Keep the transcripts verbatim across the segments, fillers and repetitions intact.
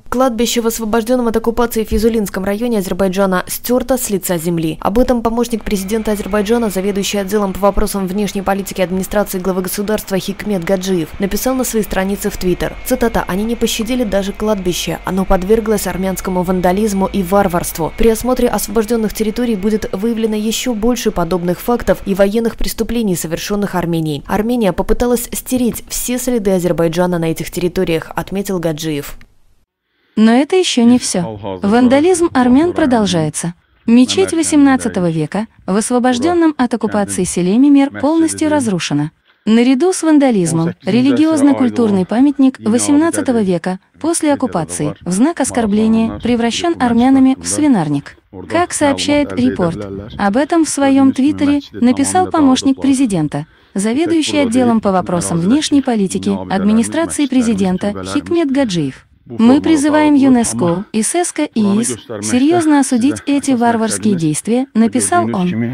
Кладбище в освобожденном от оккупации Физулинском районе Азербайджана стерто с лица земли. Об этом помощник президента Азербайджана, заведующий отделом по вопросам внешней политики администрации главы государства Хикмет Гаджиев, написал на своей странице в Твиттер. Цитата: «Они не пощадили даже кладбище. Оно подверглось армянскому вандализму и варварству. При осмотре освобожденных территорий будет выявлено еще больше подобных фактов и военных преступлений, совершенных Арменией. Армения попыталась стереть все следы Азербайджана на этих территориях», отметил Гаджиев. Но это еще не все. Вандализм армян продолжается. Мечеть восемнадцатого века в освобожденном от оккупации селе Мимер полностью разрушена. Наряду с вандализмом религиозно-культурный памятник восемнадцатого века после оккупации в знак оскорбления превращен армянами в свинарник. Как сообщает Репорт, об этом в своем твиттере написал помощник президента, заведующий отделом по вопросам внешней политики администрации президента Хикмет Гаджиев. Мы призываем ЮНЕСКО и СЭСКО и ИИС серьезно осудить эти варварские действия, написал он.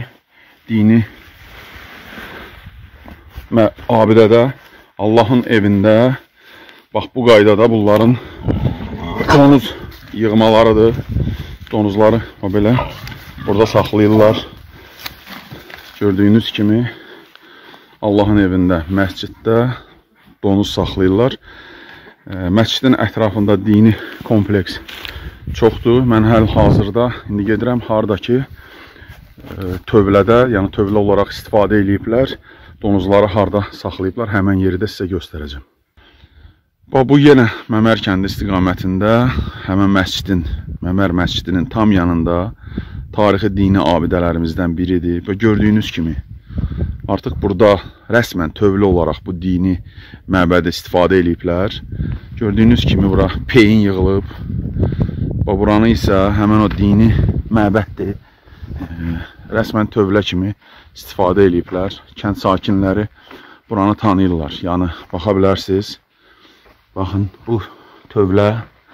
Abidədə, Allahın evində, bax bu qaydada bunların donuz yığmalarıdır. Donuzları belə burada saxlayırlar. Gördüyünüz kimi Allahın evində, məsciddə donuz saxlayırlar. Məscidin ətrafında dini kompleks çoxdur. Mən həl-hazırda indi gedirəm hardakı tövlədə, yəni tövlə olaraq istifadə ediblər. Donuzları harda saxlayıblar, həmən yeri də sizə göstərəcəm. Bu yenə Məmər kəndi istiqamətində, həmən məscidin, Məmər məscidinin tam yanında tarixi dini abidələrimizdən biridir. Və gördüyünüz kimi artıq burada rəsmən tövlə olaraq bu dini məbədə istifadə ediblər. Gördüyünüz kimi bura peyin yığılıb. Buranı isə həmən o dini məbəddir. Rəsmən tövlə kimi istifadə ediblər. Kənd sakinləri buranı tanıyırlar. Yəni, baxa bilərsiniz. Baxın, bu tövlə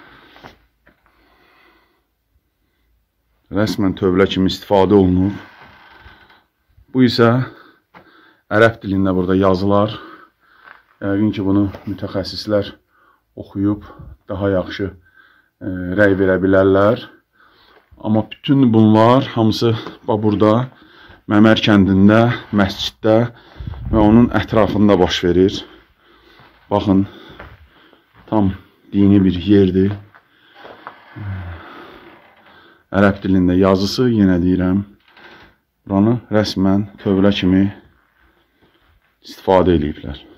rəsmən tövlə kimi istifadə olunub. Bu isə ərəb dilində burada yazılar. Yəqin ki, bunu mütəxəssislər oxuyub daha yaxşı rəy verə bilərlər. Amma bütün bunlar hamısı burada Məmər kəndində, məsciddə və onun ətrafında baş verir. Baxın, tam dini bir yerdir. Ərəb dilində yazısı, yenə deyirəm, buranı rəsmən tövlə kimi istifadə ediblər.